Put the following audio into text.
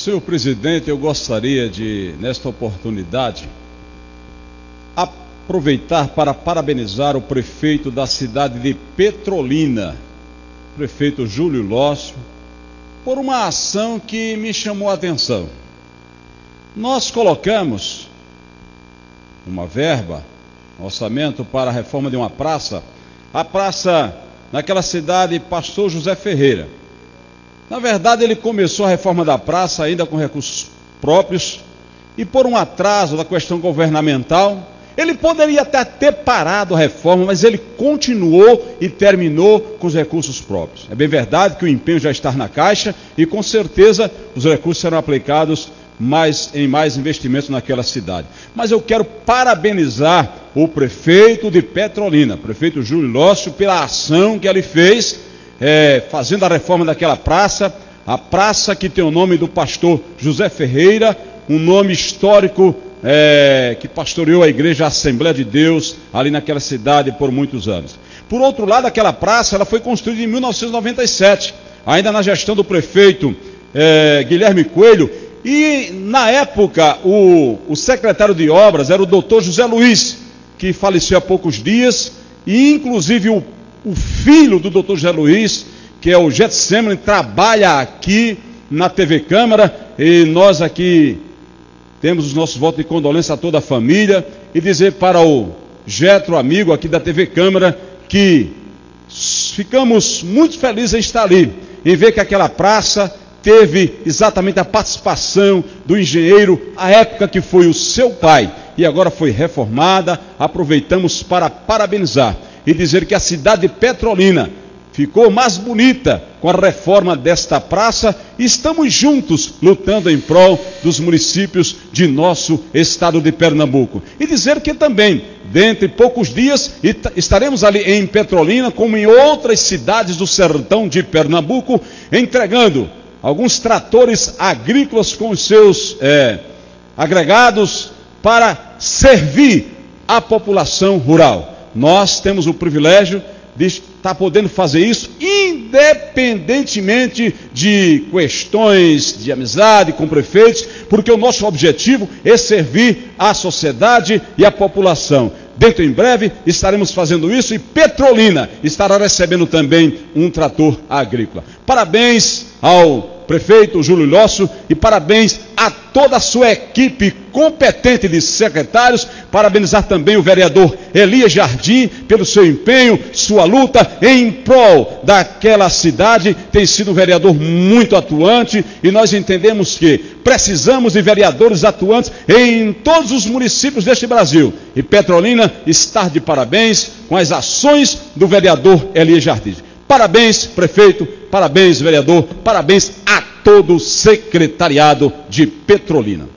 Senhor presidente, eu gostaria de, nesta oportunidade, aproveitar para parabenizar o prefeito da cidade de Petrolina, prefeito Júlio Lócio, por uma ação que me chamou a atenção. Nós colocamos uma verba, um orçamento para a reforma de uma praça, a praça naquela cidade Pastor José Ferreira. Na verdade, ele começou a reforma da praça ainda com recursos próprios, e por um atraso da questão governamental, ele poderia até ter parado a reforma, mas ele continuou e terminou com os recursos próprios. É bem verdade que o empenho já está na Caixa e com certeza os recursos serão aplicados em mais investimentos naquela cidade. Mas eu quero parabenizar o prefeito de Petrolina, prefeito Júlio Lócio, pela ação que ele fez, fazendo a reforma daquela praça, a praça que tem o nome do pastor José Ferreira, um nome histórico que pastoreou a igreja Assembleia de Deus ali naquela cidade por muitos anos. Por outro lado, aquela praça ela foi construída em 1997, ainda na gestão do prefeito Guilherme Coelho, e na época o secretário de obras era o doutor José Luiz, que faleceu há poucos dias, e inclusive o filho do doutor José Luiz, que é o Getsemane, trabalha aqui na TV Câmara, e nós aqui temos os nossos votos de condolência a toda a família, e dizer para o Getro, amigo aqui da TV Câmara, que ficamos muito felizes em estar ali, em ver que aquela praça teve exatamente a participação do engenheiro, à época que foi o seu pai, e agora foi reformada. Aproveitamos para parabenizar e dizer que a cidade de Petrolina ficou mais bonita com a reforma desta praça, e estamos juntos lutando em prol dos municípios de nosso estado de Pernambuco. E dizer que também, dentro de poucos dias, estaremos ali em Petrolina, como em outras cidades do sertão de Pernambuco, entregando alguns tratores agrícolas com os seus agregados para servir a população rural. Nós temos o privilégio de estar podendo fazer isso, independentemente de questões de amizade com prefeitos, porque o nosso objetivo é servir a sociedade e a população. Dentro em breve estaremos fazendo isso, e Petrolina estará recebendo também um trator agrícola. Parabéns ao prefeito Júlio Lócio e parabéns a toda a sua equipe competente de secretários. Parabenizar também o vereador Elias Jardim pelo seu empenho, sua luta em prol daquela cidade. Tem sido um vereador muito atuante, e nós entendemos que precisamos de vereadores atuantes em todos os municípios deste Brasil, e Petrolina está de parabéns com as ações do vereador Elias Jardim. Parabéns, prefeito, parabéns, vereador, parabéns a todo o secretariado de Petrolina.